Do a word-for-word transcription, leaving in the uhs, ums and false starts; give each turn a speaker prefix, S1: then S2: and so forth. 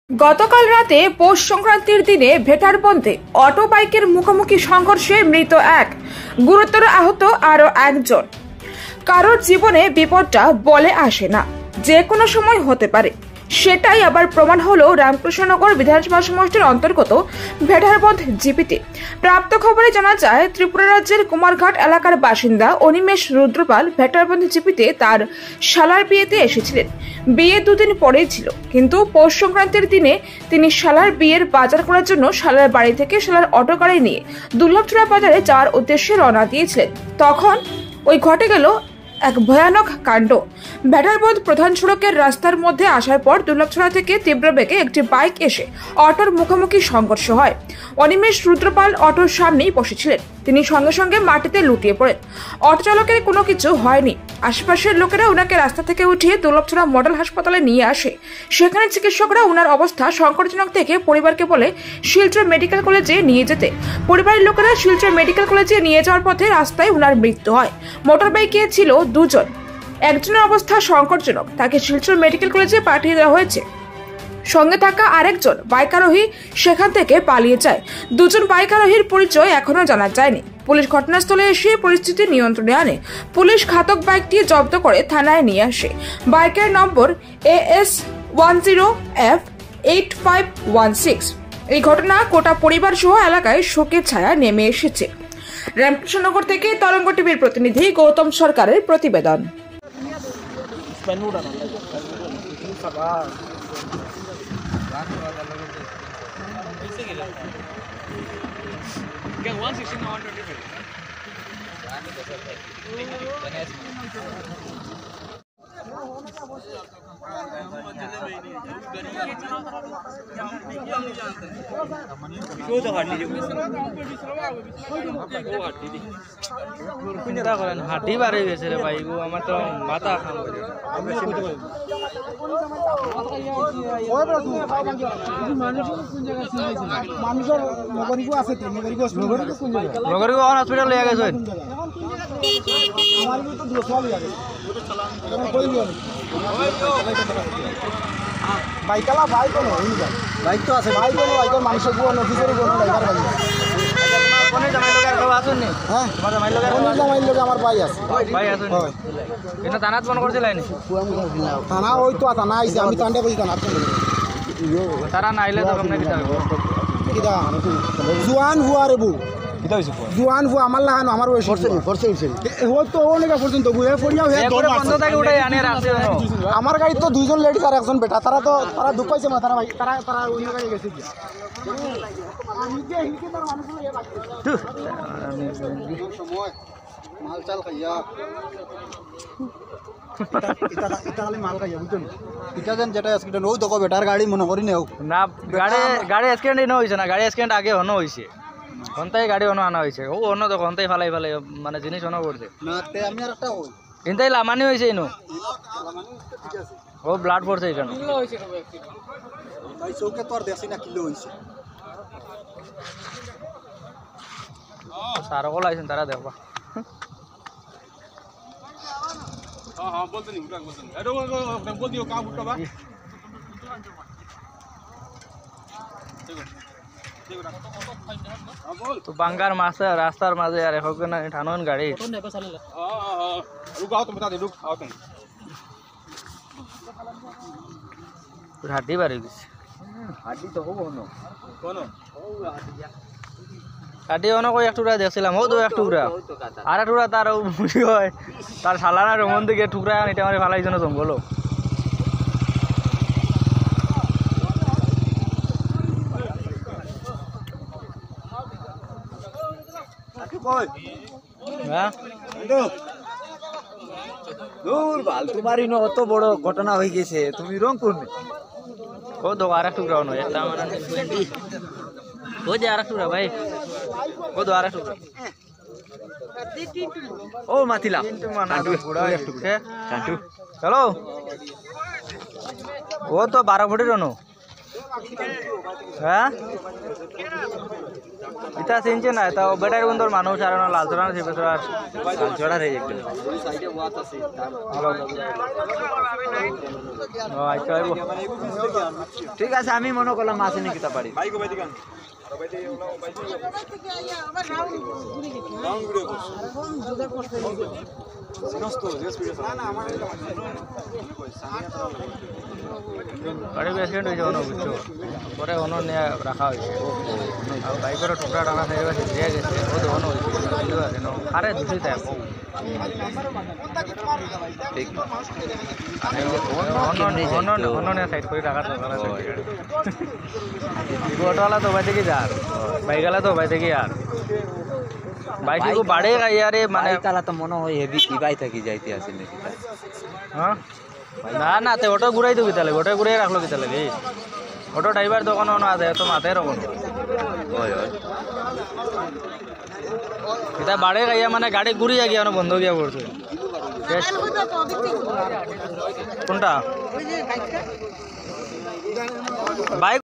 S1: গতকাল রাতে পৌষ সংক্রান্তির দিনে ভেটারবন্ধে অটো বাইকের মুখোমুখি সংঘর্ষে মৃত এক, গুরুতর আহত আরো একজন। কারোর জীবনে বিপদটা বলে আসে না, যে কোনো সময় হতে পারে। সেটাই আবার প্রমাণ হলো রামকৃষ্ণনগর বিধানসভা সমষ্টির অন্তর্গত ভেটারবন্ধ জিপিতে। প্রাপ্ত খবরে জানা যায়, ত্রিপুরা রাজ্যের কুমারঘাট এলাকার বাসিন্দা অনিমেষ রুদ্রপাল ভেটারবন্ধ জিপিতে তার শালার বিয়েতে এসেছিলেন। বিয়ে দুদিন পরেই ছিল, কিন্তু পৌষ সংক্রান্তির দিনে তিনি শালার বিয়ের বাজার করার জন্য শালার বাড়ি থেকে শালার অটো গাড়ি নিয়ে দুর্লভচূড়া বাজারে যাওয়ার উদ্দেশ্যে রওনা দিয়েছিলেন। তখন ওই ঘটে গেল এক ভয়ানক কাণ্ড। ভেটারবন্ধ প্রধান সড়কের রাস্তার মধ্যে আসার পর দুর্লভচূড়া থেকে তীব্র বেগে একটি বাইক এসে অটোর মুখোমুখি সংঘর্ষ হয়। অনিমেষ রুদ্রপাল অটোর সামনেই বসেছিলেন, তিনি সঙ্গে সঙ্গে মাটিতে লুটিয়ে পড়েন। অটো চালকের কোনো কিছু হয়নি। আশেপাশের লোকেরা ওনাকে রাস্তা থেকে উঠিয়ে দুর্লভচূড়া মডেল হাসপাতালে নিয়ে আসে। সেখানে চিকিৎসকরা ওনার অবস্থা সংকটজনক থেকে পরিবারকে বলে শিলচর মেডিকেল কলেজে নিয়ে যেতে। পরিবারের লোকেরা শিলচর মেডিকেল কলেজে নিয়ে যাওয়ার পথে রাস্তায় ওনার মৃত্যু হয়। মোটর বাইকে ছিল দুজন, একজনের অবস্থা সংকটজনক, তাকে শিলচর মেডিকেল কলেজে পাঠিয়ে দেওয়া হয়েছে। সঙ্গে থাকা আরেকজন বাইক আরোহী সেখান থেকে পালিয়ে যায়। দুজন বাইক আরোহীর পরিচয় এখনো জানা যায়নি। পুলিশ ঘটনাস্থলে এসে পরিস্থিতি নিয়ন্ত্রণে আনে। পুলিশ ঘাতক বাইকটি জব্দ করে থানায় নিয়ে আসে। বাইকের number A S one zero F eight five one six. এই ঘটনা গোটা পরিবার সহ এলাকায় শোকের ছায়া নেমে এসেছে। রামকৃষ্ণনগর থেকে তরঙ্গ টিভির প্রতিনিধি গৌতম সরকারের প্রতিবেদন।
S2: হাঁটি বাড়ি গেছে রে ভাই, আমার তো মাথা হসপিটাল লিয়ে গেছে।
S3: বাইকালা বাইক বাইক তো আছে, বাইক বাইকের মানুষের কোন অফিসের কোন ড্রাইভার গাড়ি
S2: কোনে জামাই লোক আর কেউ আসুন নি?
S3: হ্যাঁ,
S2: তোমার জামাই লোক আর
S3: কোন জামাই লোক আমার ভাই আছে,
S2: ভাই আসুন। হয় এটা থানাত ফোন করছিলেন?
S3: থানা ওই তো থানা আইছে, আমি তান্ডে বই থানা
S2: তারা না আইলে তো আমরা কিতা হইব?
S3: কিটা জুয়ান হুয়া রে বউ, কিটা হইছে জুয়ান হুয়া আমার লাগানো আমার ওই ফরছে ফরছে হইছে হো তো অনেক পর্যন্ত বুয়ে পড়িয়া হে দৌড়
S2: বন্ধ থাকে উঠাই আনে রাখছে।
S3: আমার গাড়ি তো দুইজন লেডিস আর একজন বেটা, তারা তো তারা দুঃখ পাইছে না, তারা তারা তারা অন্য গাড়ি গেছে কি আমি যে হিলকে তার মানুষ এ বাকি সময় মাল চাল খাইয়া এটা এটা খালি মাল খাইয়া বুঝছেন। এটা যেন যেটা অ্যাক্সিডেন্ট ওই দেখো বেটার গাড়ি মনে করি নেও
S2: না, গাড়ি গাড়ি অ্যাক্সিডেন্ট ইনো হইছে না, গাড়ি অ্যাক্সিডেন্ট আগে হনো হইছে। কোনটাই গাড়ি অন্য আনা হয়েছে, ও অন্য তো কোনটাই ফালাই ফালাই মানে জিনিস অন্য করছে
S3: না। তে আমি আর একটা হই
S2: ইনতাই লামানি হইছে ইনো,
S3: লামানি ঠিক আছে,
S2: ও ব্লাড পড়ছে এখানে।
S3: কিলো হইছে তবে ভাই চৌকে তো আর দেখি না কিলো হইছে।
S2: সারা কল আইছেন তারা দেখবা।
S4: হ্যাঁ হ্যাঁ বলতে নি উঠা বলতে নি এটা বল দিও কাম উঠা বা
S2: তো বাঙ্গার মাঝে রাস্তার মাঝে আর এখন না ঠানন গাড়ি হাড্ডি বাড়ি গেছে।
S3: হাড্ডি তো হবো না কোন
S2: হাড্ডি অন কই এক টুকরা দেখছিলাম, ও তো এক টুকরা আর এক টুকরা তার মুড়ি হয় তার সালানা রমন দিকে টুকরা এটা আমার ফালাই জন্য জঙ্গল।
S3: তোমারই না অত বড় ঘটনা হয়ে গেছে, তুমি রংপুর
S2: ও তো আর এক টুকরা নয় একটা মানে ও যে আর এক টুকরা ভাই, ও তো আর এক টুকরা
S3: ও মাতিলা
S2: চলো ও তো বারো ফুটের অনু হ্যাঁ ইটা চিনছে না তা বেটার বন্ধুর মানুষ আর লাল চড়া না শিবে চড়া লাল চড়া রে একদম ও আইতো আইবো
S5: ঠিক আছে আমি মনে করলাম মাছ এনে কিতা পারি
S2: গাড়ি অ্যাক্সিডেন্ট হয়েছে অন্য বুঝছো পরে অন্য নিয়ে রাখা হয়েছে আর বাইকের টুকরা টাকা থেকে গেছে দিয়ে গেছে ও তো অন্য হয়েছে আরে দুটোই দেয়
S5: ঠিক
S2: অন্য নিয়ে সাইড করে টাকা অটোওয়ালা তো বাই থেকে যার বাইকওয়ালা তো বাই থেকে আর বাইক একটু বাড়ে গাইয়ারে মানে
S5: কালা তো মনে হয় হেভি কি বাই থাকি যাইতে আছে নাকি
S2: হ্যাঁ না না তে অটো ঘুরাই তো কিতা লাগে অটো ঘুরাই রাখলো কিতা লাগে অটো ড্রাইভার দোকান অন্য আছে তো মাথায় রকম
S5: হয় হয়
S2: এটা বাড়ে গাইয়া মানে গাড়ি ঘুরিয়া গিয়া বন্ধ গিয়া পড়ছে কোনটা বাইক